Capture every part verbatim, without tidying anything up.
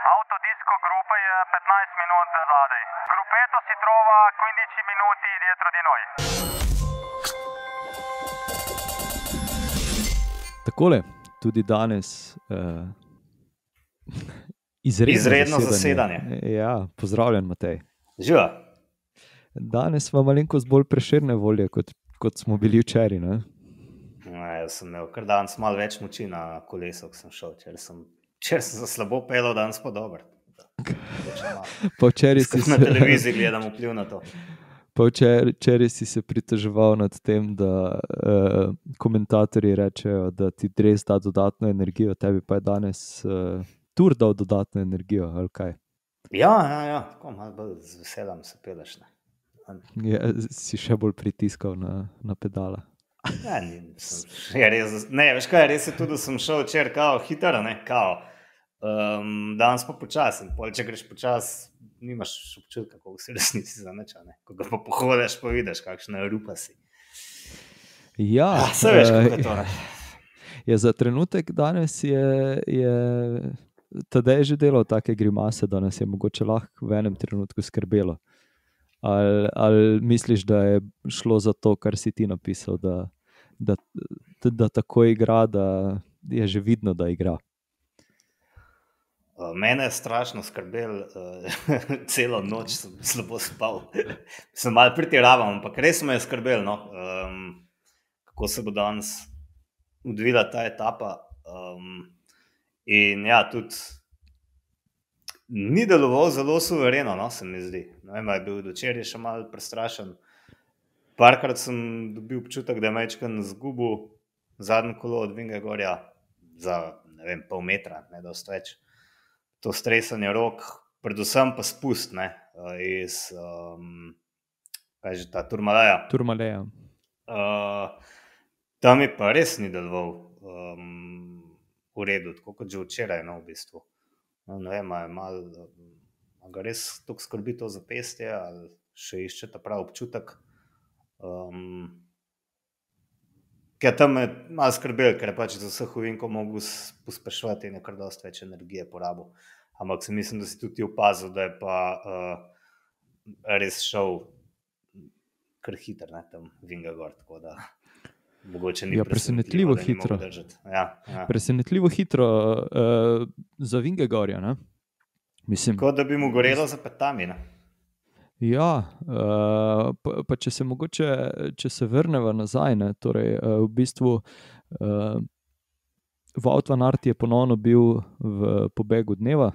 Autodisco gruppa je petnajst minut zadaj. Gruppetto si trova quindici minuti dietro di noi. Takole, tudi danes uh, izredno, Izredno zasedanje. zasedanje. Ja, pozdravljen, Matej. Živa. Danes smo malenkost bolj Prešerne volje, kot, kot smo bili včeraj. Ne? No, jaz sem imel kar danes malo več moči na kolesu, ko sem šel. Če sem, če sem za slabo pelil, danes pa dober. Pa včeraj si Na se, televiziji gledam vpliv na to. pa včeraj, včeraj si se pritoževal nad tem, da uh, komentatorji rečejo, da ti dres da dodatno energijo, tebi pa je danes uh, tur dal dodatno energijo, ali kaj? Ja, ja, ja, tako malo bolj z veseljem se peleš. Ne, Je, si še bolj pritiskal na, na pedala. ja, ni, sem, je res, ne veš kaj, res je tudi, da sem šel včeraj kao hitro, ne, kao. Um, danes pa počasen, pol če greš počas, nimaš občutka, koliko si resnici zaneča, ne. Ko ga pa pohodiš, pa vidiš, kakšna rupa si. Ja, Ja, se veš, kako je eh, to, ne. je za trenutek danes je, je Tadej že delal take grimase, da nas je mogoče lahko v enem trenutku skrbelo. Ali, ali misliš, da je šlo za to, kar si ti napisal, da, da, da, da tako igra, da je že vidno, da igra? Uh, Mene je strašno skrbel, uh, celo noč sem slabo spal. Sem malo pretiraval, ampak res me je skrbel, no. um, kako se bo danes odvila ta etapa. Um, in ja, tudi ni deloval zelo suvereno, no, se mi zdi. Ne vem, a je bil včeraj še malo prestrašen. Parkrat sem dobil občutek, da je majčken izgubil zadnje kolo od Vingegorja za, ne vem, pol metra, ne dosti več. To stresanje rok, predvsem pa spust, ne, iz, um, kaj je že ta Turmaleja. Turmaleja. Uh, tam je pa res ni deloval um, v redu, tako kot že včeraj, no, v bistvu. No, ne vem, a je malo, a ga res toliko skrbi to zapestje, ali še išče ta prav občutek. Um, ker tam je malo skrbel, ker je pač za vseh ovinkov mogel pospeševati in je kar dosti več energije porabil. Ampak se mislim, da si tudi ti opazil, da je pa uh, res šel kar hiter, ne, tam Vingegor, tako da mogoče ni Ja, presenetljivo da ni hitro. mogel držati. Ja, ja. Presenetljivo hitro uh, za Vingegorja, ne? Mislim, Kot da bi mu gorelo za petami, ne. ja, uh, pa, pa če se mogoče, če se vrneva nazaj, ne, torej uh, v bistvu uh, Wout van Aert je ponovno bil v pobegu dneva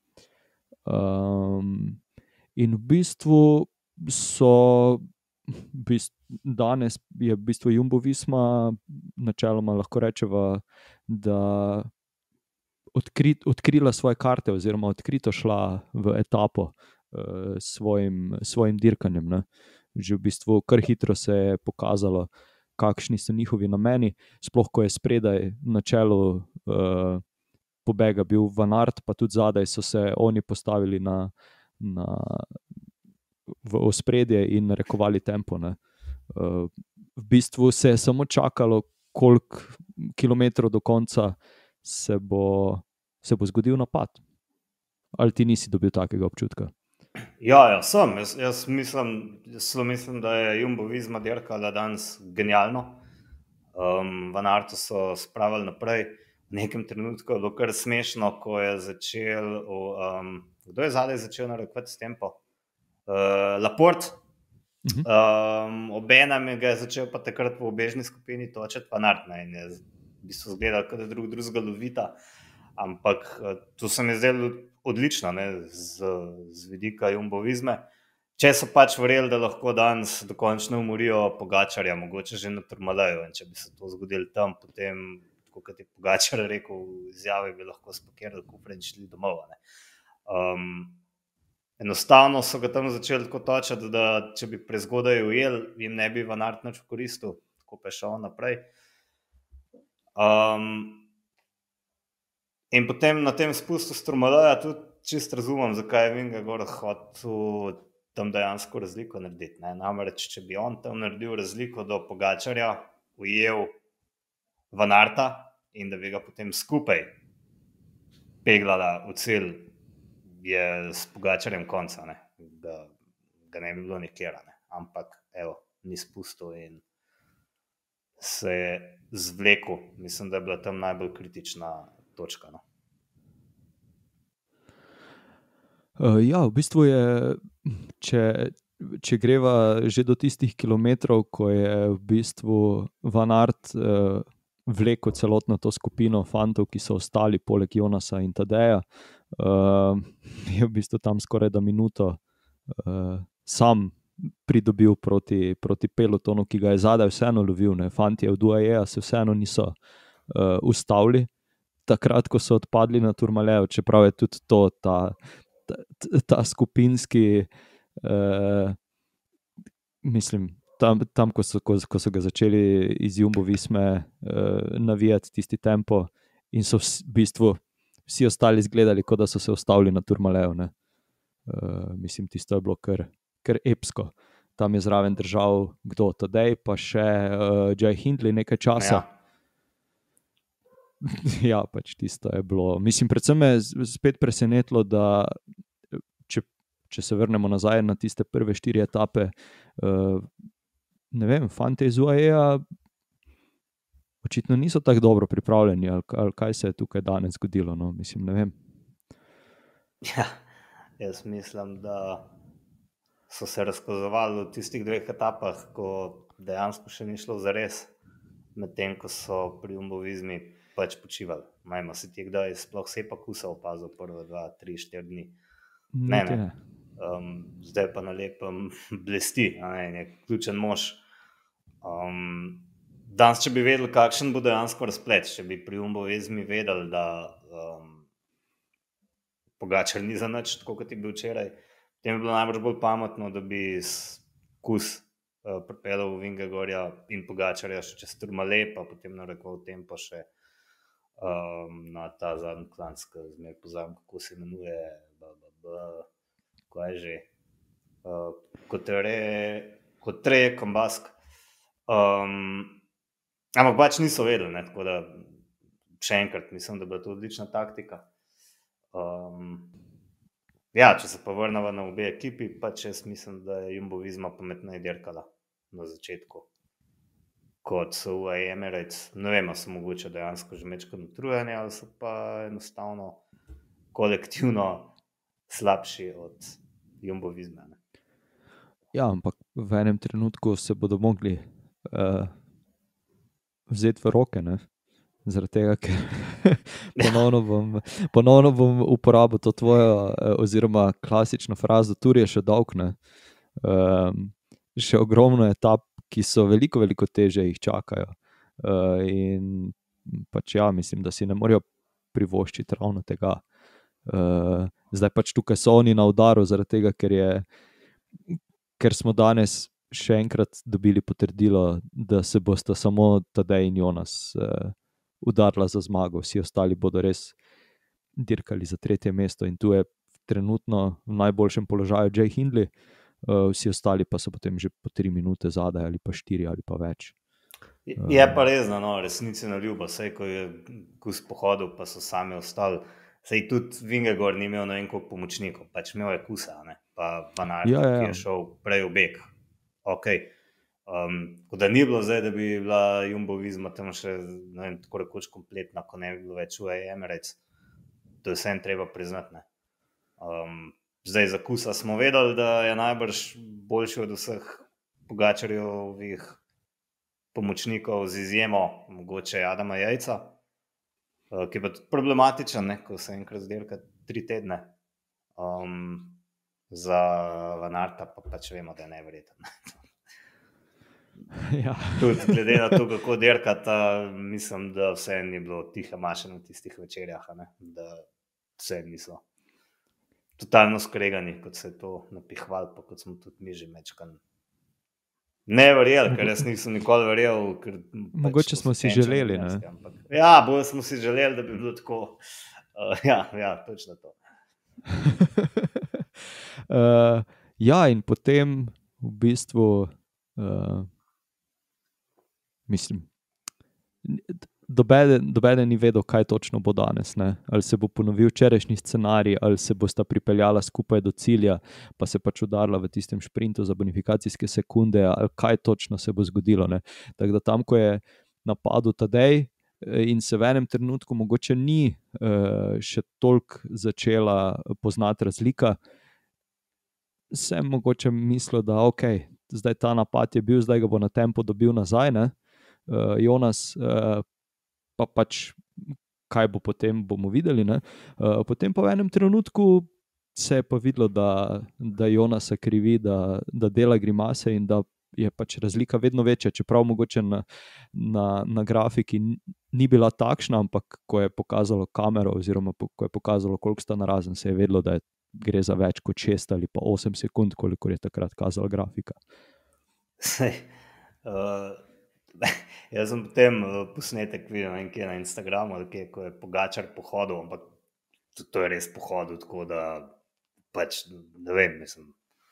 um, in v bistvu so v bistvu, danes je v bistvu Jumbo Visma načeloma lahko rečeva, da odkrit, odkrila svoje karte oziroma odkrito šla v etapo uh, svojim, svojim dirkanjem. Ne. Že v bistvu kar hitro se je pokazalo, kakšni so njihovi nameni, sploh ko je spredaj na čelu uh, pobega bil Van Aert, pa tudi zadaj so se oni postavili na, na, v ospredje in narekovali tempo. Ne. Uh, v bistvu se je samo čakalo, koliko kilometrov do konca se bo, se bo zgodil napad. Ali ti nisi dobil takega občutka? Ja, ja, sem. Jaz, jaz mislim, jaz mislim, da je Jumbo Visma dirkala danes genialno. Um, Van Aertu so spravili naprej. V nekem trenutku je bilo kar smešno, ko je začel, um, kdo je zadaj začel narekovati s tempo? Uh, Laporte. Mhm. Um, obenem ga je začel pa takrat v obežni skupini točeti Van Aert, ne, in je v bistvu zgledal, kot da drug drugega lovita. Ampak uh, to se mi je zdelo odlično, ne, z, z vidika Jumbo Visme. Če so pač verjeli, da lahko danes dokončno umorijo Pogačarja, mogoče že na Turmaleju, in če bi se to zgodilo tam, potem, tako kot je Pogačar rekel v izjavi, bi lahko spakirali kufre in šli domov. Ne. Um, enostavno so ga tam začeli tako točati, da če bi prezgodaj ujel, jim ne bi Van Aert nič koristil, tako pa je šel naprej. Um, In potem na tem spustu s Turmaleja tudi čist razumem, zakaj je Vingegor hotel tam dejansko razliko narediti. Ne. Namreč, če bi on tam naredil razliko do Pogačarja, ujel Van Aerta in da bi ga potem skupaj peglala v cilj je s Pogačarjem konca, ne? Da ga ne bi bilo nikjer, ne? Ampak evo, ni spustil in se je zvlekel. Mislim, da je bila tam najbolj kritična točka. No? Uh, ja, v bistvu je, če, če greva že do tistih kilometrov, ko je v bistvu Van Aert uh, vlekel celotno to skupino fantov, ki so ostali poleg Jonasa in Tadeja, uh, je v bistvu tam skoraj da minuto uh, sam pridobil proti, proti pelotonu, ki ga je zadaj vseeno lovil. Ne. Fantje od U A E se vseeno niso uh, ustavili, takrat, ko so odpadli na Tourmalet, čeprav je tudi to ta, ta, ta skupinski, uh, mislim, tam, tam ko, so, ko, ko so ga začeli iz Jumbo Visme uh, navijati tisti tempo in so v bistvu vsi ostali izgledali, kot da so se ustavili na Tourmaletu. Uh, mislim, tisto je bilo kar kar epsko. Tam je zraven držal kdo, Tadej, pa še uh, Jay Hindley nekaj časa. Ja. Ja, pač tisto je bilo. Mislim, predvsem me je spet presenetilo, da če, če se vrnemo nazaj na tiste prve štiri etape, uh, ne vem, fante iz U A E očitno niso tako dobro pripravljeni, ali, ali kaj se je tukaj danes zgodilo, no, mislim, ne vem. Ja, jaz mislim, da so se razkazovali v tistih dveh etapah, ko dejansko še ni šlo zares, medtem ko so pri Jumbo Vismi pač počivali. Majmo si ti kdaj sploh Sepa Kusa opazil prve dva, tri, štiri dni. Ne, ne. Um, zdaj pa na lepem blesti, a ne, je ključen mož. Um, danes, če bi vedeli, kakšen bo dejansko razplet, če bi pri Jumbo Vismi vedeli, da um, Pogačar ni za nič, tako kot je bil včeraj, tem je bilo najbolj bolj pametno, da bi Kus uh, pripeljal v Vingegorja in Pogačarja še čez Tourmalet, pa potem narekoval tempo še um, na ta zadnji klanc, ki zmer pozabim, kako se imenuje, kaj je že, uh, Kotere, Kotre, Kombask. Um, ampak pač niso vedeli, ne? Tako da še enkrat mislim, da je bila to odlična taktika. Um, Ja, če se pa vrnemo na obe ekipi, pač jaz mislim, da je Jumbo Visma pametneje dirkala na začetku kot so U A E Emirates. Ne vem, so mogoče dejansko že mečkano utrujeni, ali so pa enostavno kolektivno slabši od Jumbo Visme. Ne? Ja, ampak v enem trenutku se bodo mogli uh, vzeti v roke, ne? Zaradi tega, ker ponovno bom, ponovno bom uporabil to tvojo, oziroma klasično frazo, tur je še dolg, ne. Um, še ogromno etap, ki so veliko, veliko teže jih čakajo. Uh, in pač ja, mislim, da si ne morejo privoščiti ravno tega. Uh, zdaj pač tukaj so oni na udaru, zaradi tega, ker je, ker smo danes še enkrat dobili potrdilo, da se bosta samo Tadej in Jonas uh, udarila za zmago, vsi ostali bodo res dirkali za tretje mesto in tu je trenutno v najboljšem položaju Jay Hindley, uh, vsi ostali pa so potem že po tri minute zadaj ali pa štiri ali pa več. Je, je pa res, no, resnici na ljubo, saj ko je Kus pohodil, pa so sami ostali, saj tudi Vingegor ni imel na enko pomočnikov, pač imel je Kusa, ne, pa Van Aert, ja, ja, ja. Ki je šel prej v beg. Ok. Um, da ni bilo zdaj, da bi bila Jumbo Visma tam še, ne vem, tako rekoč kompletna, ko ne bi bilo več U A E Emirates. To je vsem treba priznati, ne. Um, zdaj za Kusa smo vedeli, da je najbrž boljši od vseh Pogačarjevih pomočnikov z izjemo, mogoče Adama Jajca, uh, ki je pa tudi problematičen, ne, ko se enkrat zdelka tri tedne. Um, za Van Aerta pa pač vemo, da je neverjeten. Ja. Tudi glede na to, kako dirkata, mislim, da vse ni bilo tiha maša na tistih večerjah, ne? Da vse niso totalno skregani, kot se je to napihval, pa kot smo tudi mi že mečkan ne verjeli, ker jaz nisem nikoli verjel. Ker mogoče pač smo si želeli, ne? Ampak, ja, bolj smo si želeli, da bi bilo tako. Uh, ja, ja, točno to. uh, ja, in potem v bistvu uh, mislim, Dobeden ni vedel, kaj točno bo danes. Ne? Ali se bo ponovil včerajšnji scenarij, ali se bosta pripeljala skupaj do cilja, pa se pač udarila v tistem šprintu za bonifikacijske sekunde, ali kaj točno se bo zgodilo. Ne? Tako da tam, ko je napadel Tadej in se v enem trenutku mogoče ni uh, še toliko začela poznati razlika, sem mogoče mislil, da ok, zdaj ta napad je bil, zdaj ga bo na tempo dobil nazaj, ne? Uh, Jonas uh, pa pač kaj bo potem, bomo videli. Ne? Uh, potem pa v enem trenutku se je pa videlo, da, da Jonasa krivi, da, da dela grimase in da je pač razlika vedno večja, čeprav mogoče na, na, na grafiki ni bila takšna, ampak ko je pokazalo kamero oziroma po, ko je pokazalo, koliko sta narazen, se je vedelo, da je, gre za več kot šest ali pa osem sekund, koliko je takrat kazala grafika. Sej, uh... Jaz sem potem posnetek videl nekje na Instagramu, nekje, ko je Pogačar pohodil, ampak to, to je res pohodil, tako da pač, ne vem, mislim,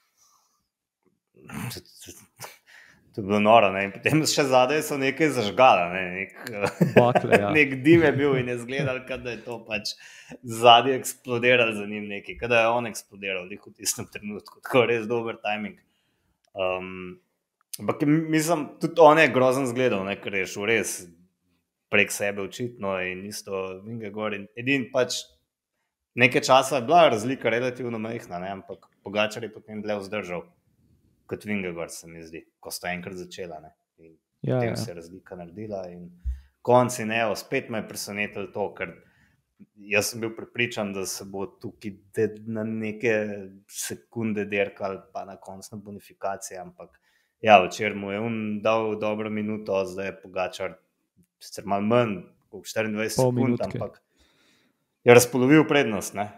to, to, to je bilo noro, ne, in potem še zadaj so nekaj zažgala, ne, nek, Bakle, ja. nek dim je bil in je zgledal, kada je to pač zadaj eksplodiral za njim nekaj, kada je on eksplodiral, lik v tistem trenutku, tako res dober timing. Um, Ampak mislim, tudi on je grozen zgledal, ne, ker je šel res prek sebe očitno in isto Vingegaard. Edin pač nekaj časa je bila razlika relativno majhna, ne, ampak Pogačar je potem dlje vzdržal kot Vingegaard, se mi zdi, ko sta enkrat začela. Ne, in ja, potem ja. se je razlika naredila in konci ne, spet me je presenetil to, ker jaz sem bil prepričan, da se bo tukaj na neke sekunde derkal pa na končna bonifikacija, ampak ja, včer mu je on dal dobro minuto, zdaj je Pogačar sicer malo manj, kot štiriindvajset sekund, ampak je razpolovil prednost, ne,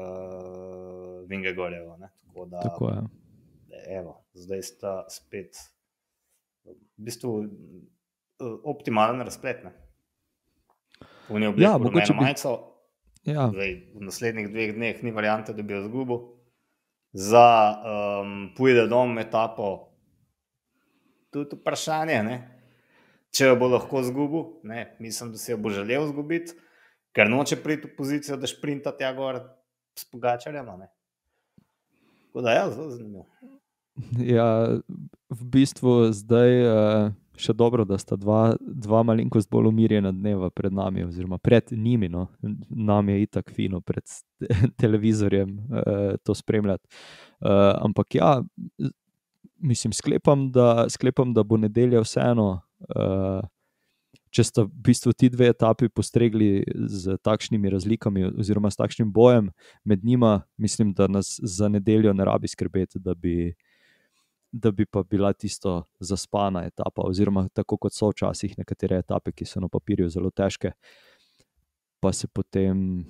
uh, Vingegaardevo, ne, tako da, tako je. Evo, zdaj sta spet v bistvu optimalen razplet, ne. On je oblek Ja, rumeno mogoče bi- majico, Ja, zdaj v naslednjih dveh dneh ni variante, da bi jo zgubil. Za um, pojde dom etapo tudi vprašanje, ne? Če jo bo lahko zgubil, ne? Mislim, da si jo bo želel zgubiti, ker noče priti v pozicijo, da šprinta tja gor s Pogačarjem, ne? Tako da, ja, zelo zanimivo. ja, v bistvu zdaj uh, še dobro, da sta dva, dva malenkost bolj umirjena dneva pred nami, oziroma pred njimi, no. Nam je itak fino pred televizorjem uh, to spremljati. Uh, ampak ja, mislim, sklepam, da, sklepam, da bo nedelja vseeno, uh, če sta v bistvu ti dve etapi postregli z takšnimi razlikami oziroma s takšnim bojem med njima, mislim, da nas za nedeljo ne rabi skrbeti, da bi, da bi pa bila tisto zaspana etapa, oziroma tako kot so včasih nekatere etape, ki so na papirju zelo težke, pa se potem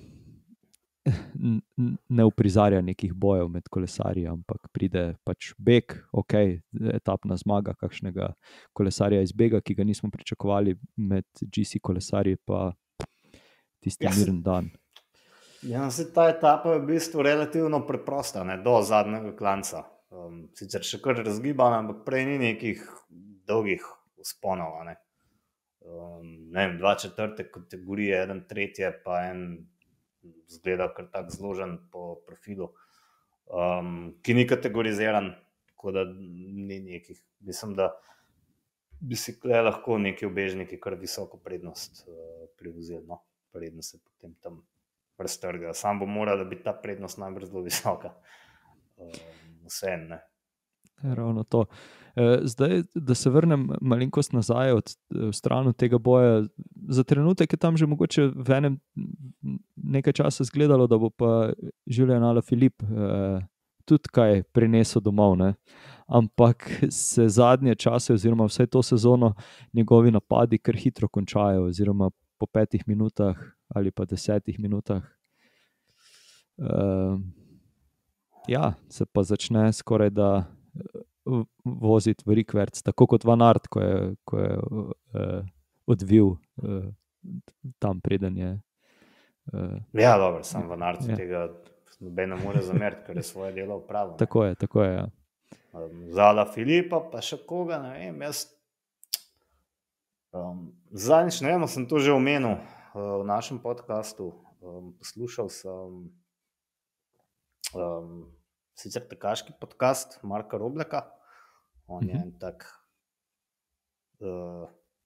ne uprizarja nekih bojev med kolesarji, ampak pride pač beg, ok, etapna zmaga kakšnega kolesarja iz bega, ki ga nismo pričakovali, med G C kolesarji pa tisti Ja, se- miren dan. Ja, se ta etapa je v bistvu relativno preprosta, ne, do zadnjega klanca. Um, sicer še kar razgibana, ampak prej ni nekih dolgih vzponov, a ne. Um, ne vem, dva četrte kategorije, eden tretje, pa en zgleda kar tak zložen po profilu, um, ki ni kategoriziran, tako da ni nekih, mislim, da bi si kle lahko neki ubežniki kar visoko prednost uh, privzeli, no, prednost se potem tam raztrga. Sam bo morala biti ta prednost najbrž zelo visoka. Um, vseeno, ne. Ravno to. E, Zdaj, da se vrnem malenkost nazaj od v stran od tega boja, za trenutek je tam že mogoče v enem nekaj časa izgledalo, da bo pa Julian Alaphilippe eh, tudi kaj prinesel domov, ne? Ampak se zadnje čase oziroma vsaj to sezono njegovi napadi kar hitro končajo, oziroma po petih minutah ali pa desetih minutah eh, ja, se pa začne skoraj da v- voziti v rikverc, tako kot Van Aert, ko je, ko je uh, odvil uh, tam preden je. Uh, Ja, dobro, sam v narcu Ja. tega noben ne more zameriti, ker je svoje delo opravil. ne. tako je, tako je. Ja. Um, Za Alaphilippa pa še koga, ne vem, jaz Um, zadnjič, ne vem, sem to že omenil uh, v našem podcastu. Um, poslušal sem um, sicer tekaški podcast Marka Robleka. On je en tak, uh,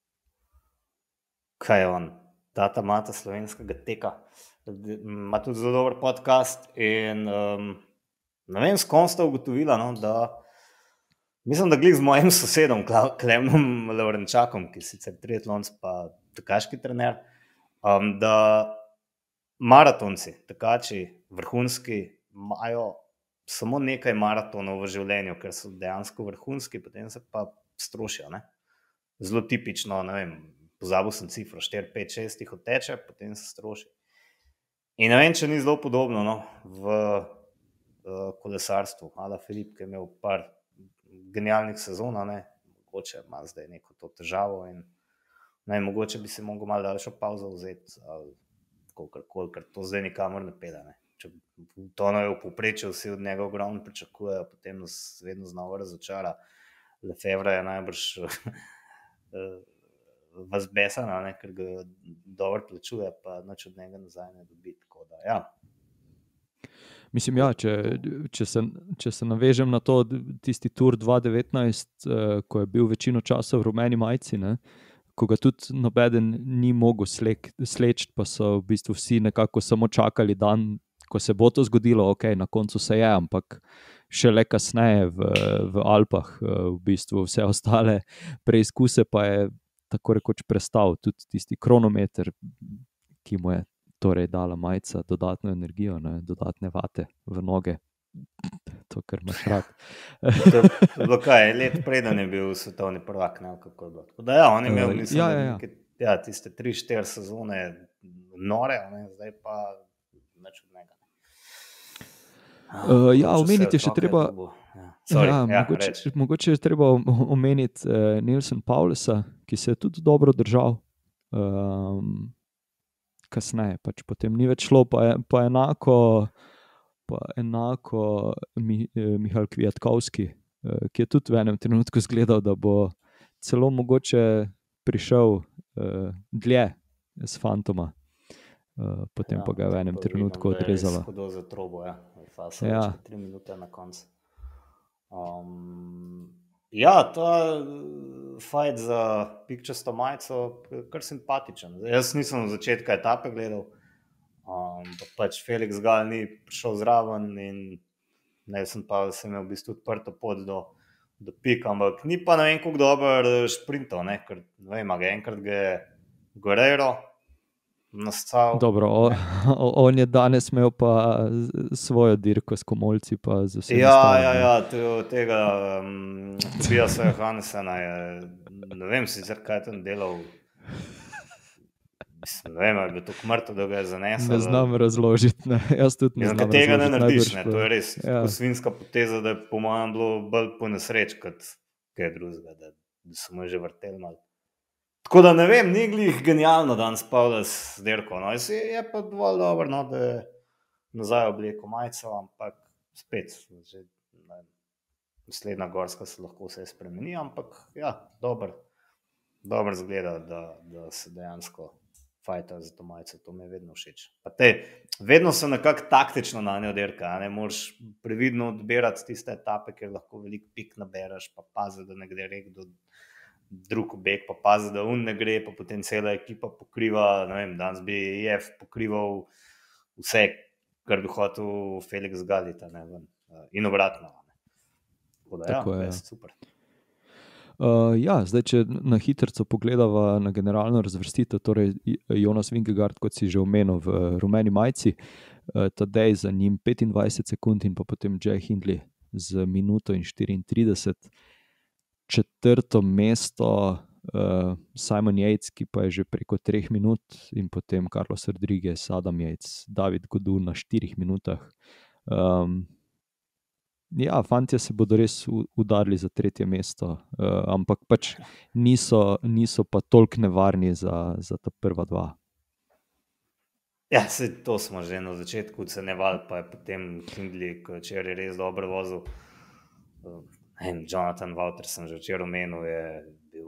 kaj je on, tata mata slovenskega teka. Ima tudi zelo dober podcast in um, ne vem, s kom sta ugotovila, no, da mislim, da glih z mojim sosedom Klemnom Lovrenčakom, ki je sicer triatlonc pa tekaški trener, um, da maratonci, tekači, vrhunski, imajo samo nekaj maratonov v življenju, ker so dejansko vrhunski, potem se pa strošijo. Ne? Zelo tipično, ne vem, pozabil sem cifro, štiri, pet, šest jih odteče, potem se stroši. In ne vem, če ni zelo podobno, no, v uh, kolesarstvu. Ala Filip, ki je imel par genialnih sezon, ne, mogoče ima zdaj neko to težavo in ne, mogoče bi se mogel malo daljšo pauzo vzeti, ali kolikor, ker to zdaj nikamor ne pede. Ne. Če to ne v povprečju vsi od njega ogromno pričakujejo, potem nas vedno znova razočara. Lefevre je najbrž vas besana, ne, ker ga dobro plačuje, pa nič od njega nazaj ne dobi. Tako da, ja. Mislim, ja, če, če, se, če se navežem na to, tisti Tour dva devetnajst, eh, ko je bil večino časa v rumeni majici, ne, ko ga tudi nobeden ni mogel sleči, pa so v bistvu vsi nekako samo čakali dan, ko se bo to zgodilo, ok, na koncu se je, ampak šele kasneje v, v Alpah, v bistvu vse ostale preizkuse pa je tako rekoč prestal, tudi tisti kronometer, ki mu je torej dala majica dodatno energijo, ne, dodatne vate v noge. To, kar imaš rad. To je bilo kaj, let preden je bil svetovni prvak, ne, kako je bilo. Tako da ja, on je imel, mislim, ja, ja, ja. Nekaj, ja, tiste tri, štiri sezone nore, ne, zdaj pa nič od njega. Uh, ja, omeniti je še treba, ja. Sorry, ja, ja, mogoče, mogoče je treba omeniti uh, Nilsen Paulesa, ki se je tudi dobro držal. Um, kasneje, pač potem ni več šlo, pa, je, pa enako, pa enako Mi, eh, Mihajl Kwiatkowski, eh, ki je tudi v enem trenutku zgledal, da bo celo mogoče prišel eh, dlje z Fantoma, eh, potem ja, pa ga v enem trenutku odrezalo. Hodil za trobo, ja, fasa, ja. Tri minute na koncu. Um, ja, ta fight za pikčasto majico je kar simpatičen. Jaz nisem v začetku etape gledal, um, pa pač Felix Gal ni prišel zraven in ne, sem pa sem imel v bistvu odprto pot do, do pika, ampak ni pa ne vem koliko dober šprintov, ne, ker ne vem, ga enkrat ga je Guerrero nastal. Dobro, o, o, on je danes imel pa svojo dirko s komolci pa z vsem ja, ostalim. Ja, ja, ja, tega um, Tobiasa Johannesena je, ne vem sicer kaj tam delal, mislim, ne vem, ali je to mrtev, da ga je zanesel. Ne znam razložiti, ne, jaz tudi ne znam tega razložiti. Ne narediš, ne, to je res ja. svinska poteza, da je po mojem bilo bolj po nesreč, kot kaj drugega, da, da so mu že vrteli malo. Tako da ne vem, ni glih genialno danes Paulus dirko, no, je pa dovolj dobro, no, da je nazaj oblekel majico, ampak spet, že, ne, naslednja gorska se lahko vse spremeni, ampak ja, dober, dober zgleda, da, da se dejansko fajta za to majico, to mi je vedno všeč. Pa te, vedno so nekako taktično na njo dirka, ne, moraš previdno odbirati tiste etape, kjer lahko veliko pik nabereš, pa pazi, da ne gre rek do drug beg, pa pazi, da un ne gre, pa potem cela ekipa pokriva, ne vem, danes bi Jef pokrival vse, kar bi hotel Felix Galita, ne vem, in obratno. Ne. Tako da, Tako ja, je. best, super. Uh, ja, zdaj, če na hitrco pogledava na generalno razvrstitev, torej Jonas Vingegaard, kot si že omenil, v rumeni majici, uh, Tadej za njim petindvajset sekund in pa potem Jay Hindley z minuto in štiriintrideset. Četrto mesto uh, Simon Yates, ki pa je že preko treh minut, in potem Carlos Rodriguez, Adam Yates, David Gaudu na štirih minutah. Um, ja, fantje se bodo res udarili za tretje mesto, uh, ampak pač niso, niso pa toliko nevarni za, za ta prva dva. Ja, se, to smo že na začetku ocenjevali, pa je potem Hindley, ko je včeraj res dobro vozil. Uh, Jonathan Walter sem že včeraj omenil, je bil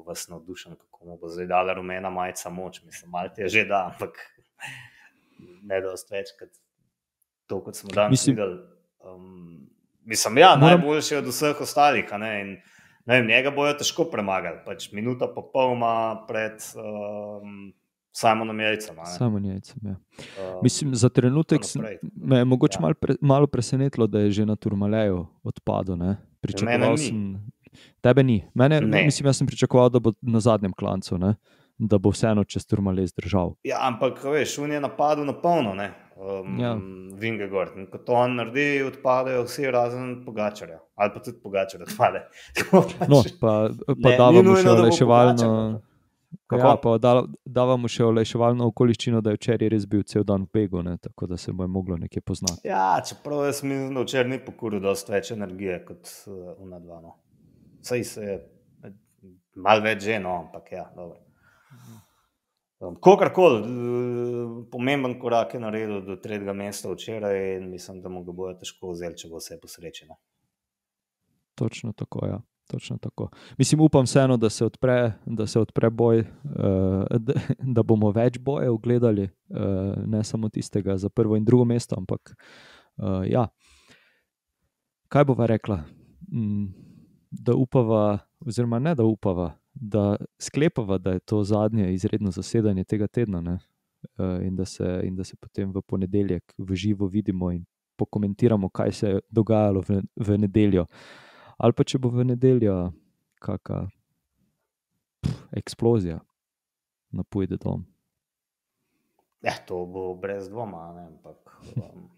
vas navdušen, kako mu bo zdaj dala rumena majica moč. Mislim, malo ti je že da, ampak ne dosti več, kot to, kot smo danes Mislim- videli. Um, mislim, ja, Moram- najboljši od vseh ostalih, a ne, in ne vem, njega bojo težko premagali, pač minuta pa pol ima pred um, Simonom Jejcem, a ne. Samo njejcem, ja. Um, Mislim, za trenutek pa sem- naprej. me je mogoče Ja. malo, pre, malo presenetilo, da je že na Turmaleju odpadel. Ne? Mene Pričakoval ni. sem. Tebe ni. Mene, Ne. mislim, jaz sem pričakoval, da bo na zadnjem klancu, ne? Da bo vseeno čez Turmale zdržal. Ja, ampak veš, on je napadel na polno, ne. Um, Ja. Vingegord. In ko to on naredi, odpadejo vsi razen Pogačarja. Ali pa tudi Pogačar odpade. Tako pač- No, pa, pa Ne, ni davamo nujno, še da bo olajševalno. Pogačar, Kako? Ja, pa da, davamo še olajševalno okoliščino, da je včeraj res bil cel dan v begu, ne? Tako da se bo je moglo nekje poznati. Ja, čeprav jaz mislim, da včeraj ni pokuril dosti več energije kot uh, ona dva. No. Saj se je malo več že, no, ampak ja, dobro. Um, Kogarkoli, uh, pomemben korak je naredil do tretjega mesta včeraj in mislim, da mu ga bojo težko vzeli, če bo vse posrečeno. Točno tako, ja. Točno tako. Mislim, upam vseeno, da se odpre, da se odpre boj, uh, da, da bomo več bojev gledali, uh, ne samo tistega za prvo in drugo mesto, ampak uh, ja. Kaj bova rekla? Mm, da upava, oziroma ne da upava, da sklepava, da je to zadnje izredno zasedanje tega tedna, ne? Uh, in, da se, in da se potem v ponedeljek v živo vidimo in pokomentiramo, kaj se je dogajalo v, v nedeljo. Ali pa če bo v nedeljo kakšna eksplozija na pojde dom. Ja, to bo brez dvoma, ne, ampak um,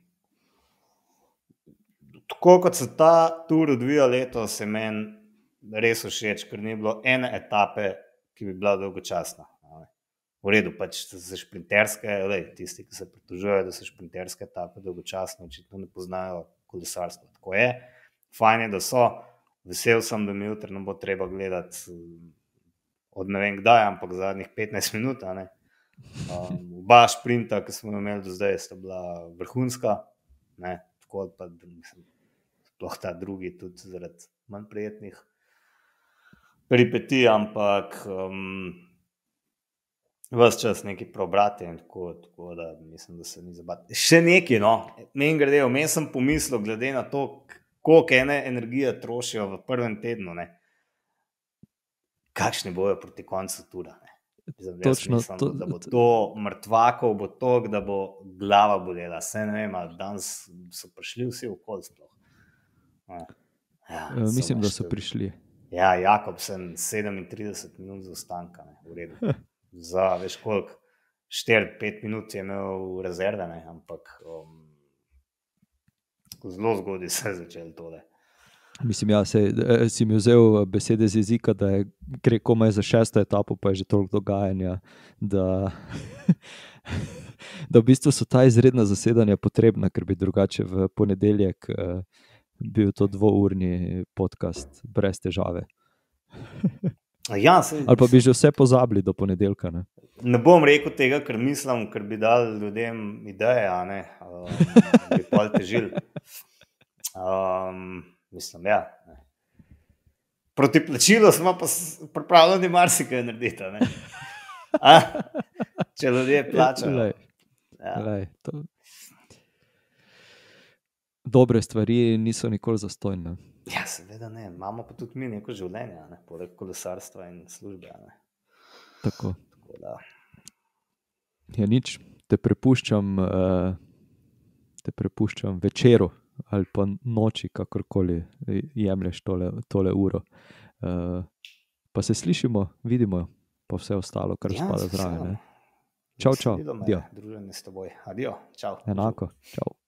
tako kot se ta tur odvija letos, je meni res všeč, ker ni bilo ene etape, ki bi bila dolgočasna. a ne. V redu, pač za šprinterske, lej, tisti, ki se pritožujejo, da so šprinterske etape dolgočasne, očitno ne poznajo kolesarstva. Tako je, fajn je, da so. Vesel sem, da mi jutri ne bo treba gledati um, od ne vem kdaj, ampak zadnjih petnajst minut. a ne. Um, oba šprinta, ki smo jo imeli do zdaj, sta bila vrhunska, ne, tako pa mislim, sploh ta drugi tudi zaradi manj prijetnih peripetij, ampak um, ves čas nekaj preobrati in tako, tako da mislim, da se ni zabati. Še nekaj, no, meni grede, vmes sem pomislil, glede na to, koliko ene energije trošijo v prvem tednu, ne, kakšni bojo proti koncu tura, ne. Zdaj, jaz Točno, mislim, to- da bo to mrtvakov, bo to, da bo glava bolela. Saj ne vem, ali danes so prišli vsi okoli sploh. Ja, ja, Uh, mislim, da so našteli. prišli. Ja, Jakobsen, sedemintrideset minut zaostanka, ne, v redu. Za, veš koliko, štiri pet minut je imel rezerve, ne, ampak um, zelo zgodaj se je začelo tole. Mislim, ja, se, eh, si mi vzel besede z jezika, da je gre komaj za šesto etapo, pa je že toliko dogajanja, da, da v bistvu so ta izredna zasedanja potrebna, ker bi drugače v ponedeljek eh, bil to dvourni podcast brez težave. Ja, se, Ali pa bi že vse pozabili do ponedeljka. Ne? ne bom rekel tega, ker mislim, ker bi dal ljudem ideje, a ne, um, bi pol težil. Um, mislim, ja. Ne. Proti plačilu smo pa s- pripravljeni marsikaj narediti, a ne. A? Če ljudje plačajo. Glej, Ja. glej, to... Dobre stvari niso nikoli zastojne. Ja, seveda ne. Imamo pa tudi mi neko življenje, a ne, poleg kolesarstva in službe. a ne. Tako. Tako da, Ja, nič, te prepuščam, uh, te prepuščam večeru ali pa noči, kakorkoli jemlješ tole, tole uro. Uh, pa se slišimo, vidimo, pa vse ostalo, kar ja, spada z veseljem. zraven. ne. Čau, čau, Veselilo me je dio. druženje s teboj. Adijo, čau. Enako, čau.